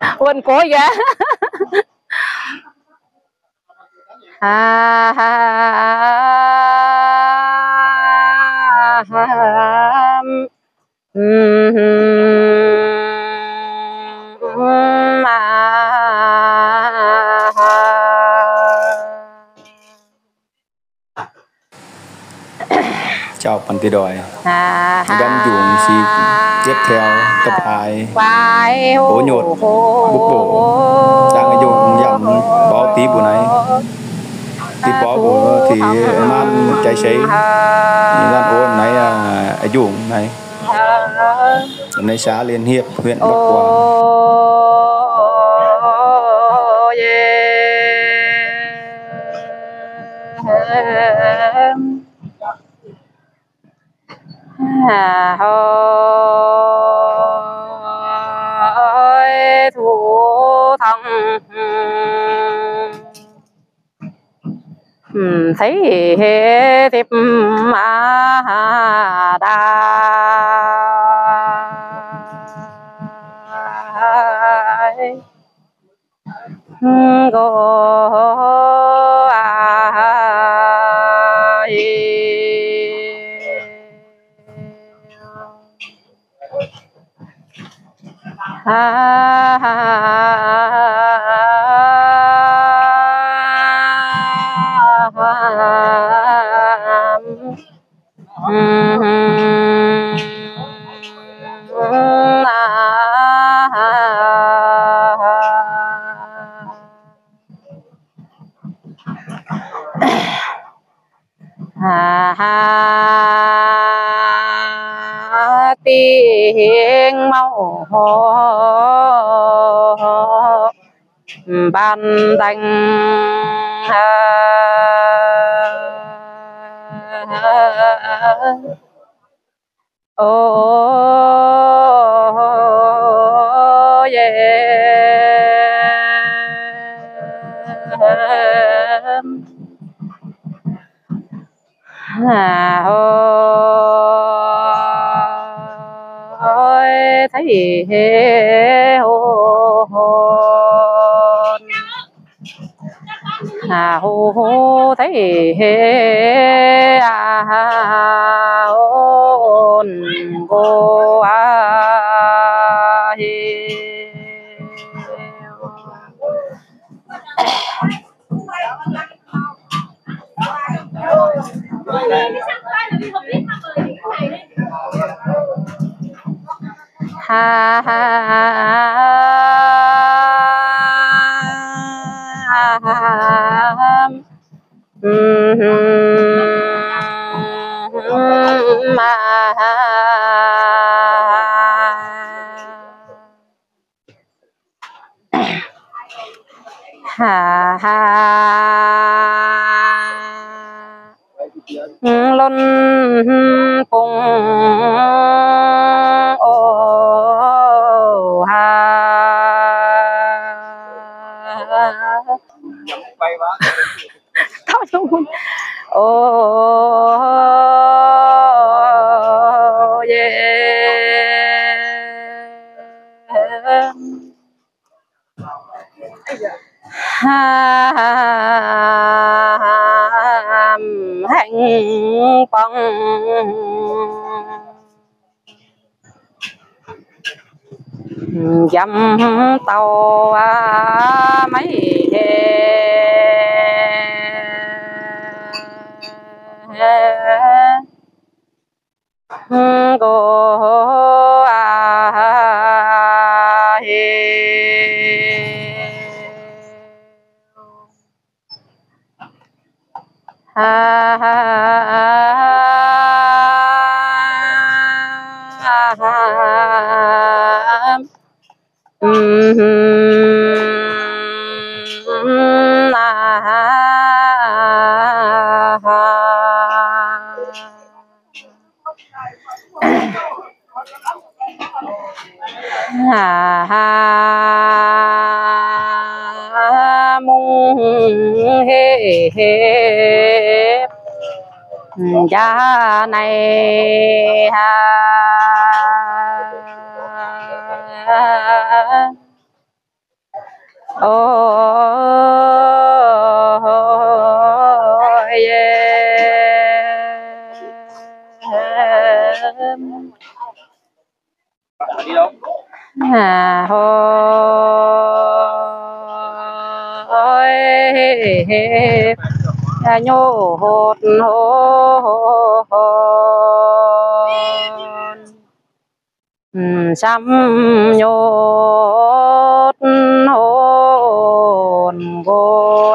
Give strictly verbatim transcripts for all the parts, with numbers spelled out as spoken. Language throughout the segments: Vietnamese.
quên cố vậy ha ha chào bạn tì đòi gắn dùng xì tiếp theo tập hai bố nhột bút bổ đang dùng dặm bó tí bữa này tí bó bổ thì man cháy xấy gian ôn này ở dùng này này xã Liên Hiệp huyện Bắc Quang hà ơi thủ thông thấy thiệp mà đa go ha ha ha ha tiếng màu ban đành ô yeah à ôi thấy hồn à hô hô thấy à hồn cô à ha ha mà ha ha lon cùng ô ha ô yeah ha hạnh phong dăm tàu mấy cô à ha ha ha ha mung he he cha này ha hà hôi nhô hột hồn xăm nhốt hồn cô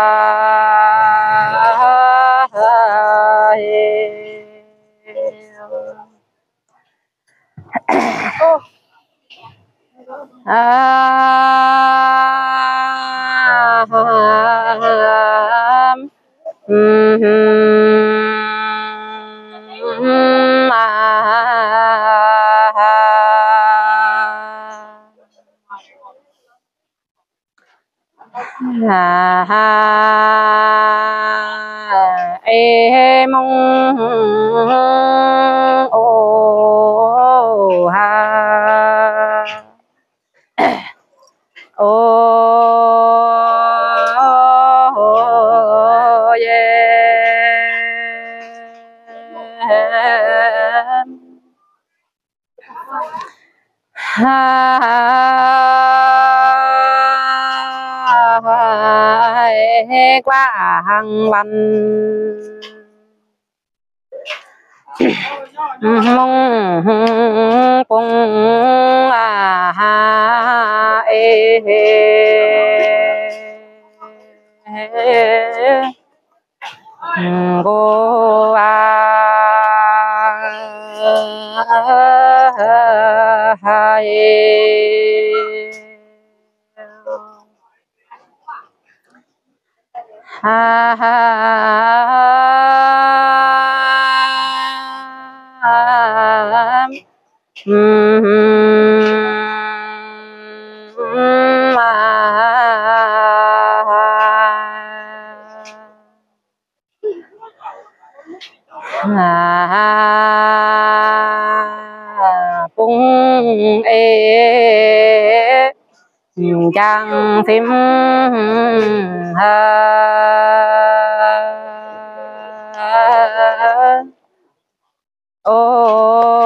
à ha e mong ô ha ô yeah ha qua hàng văn mong cùng à ha e cô à hai ha ha bung e chẳng phim ha ô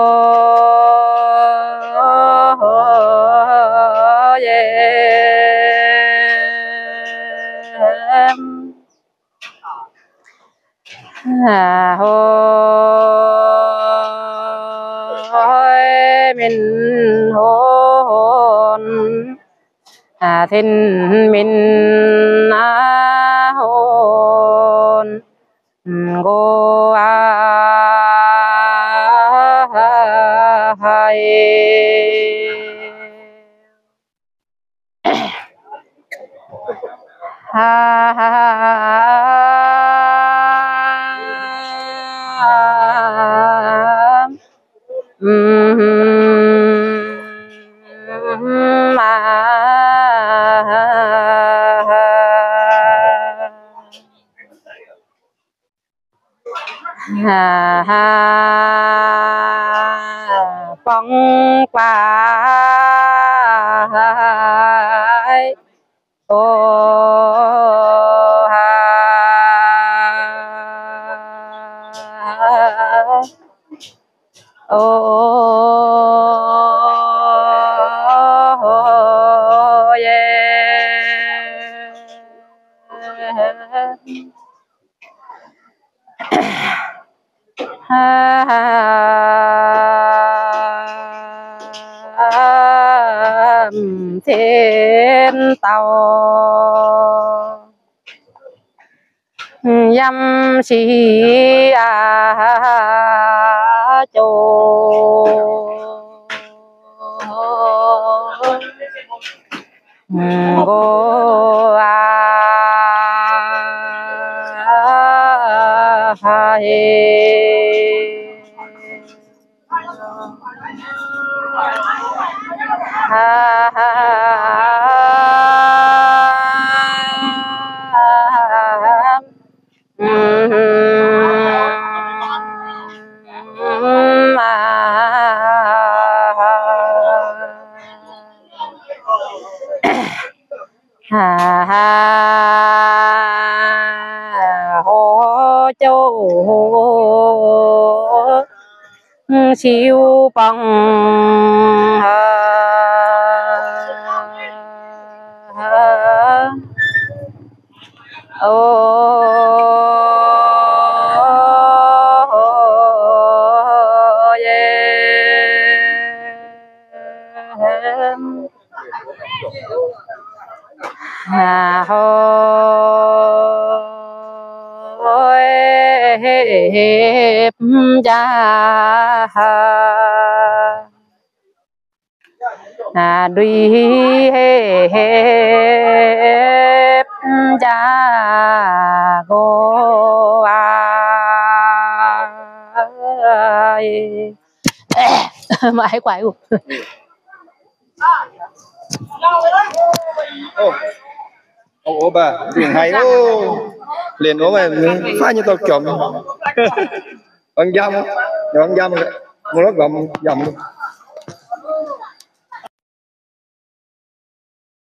yeah à hôi mình hồn à thiên mình à hồn cô à hai ha ha ha ha phong qua ô ha ô ha thiên tàu dâm sĩ à châu cô à hai ha ha hà hà hô châu siêu bằng ô hà hôi hiệp cha à đuôi hiệp cha cô ai mà ai quậy ô ô bà biển hay ô liền ố mà phá như tao chồng ăn dăm ăn dăm một lớp gầm dầm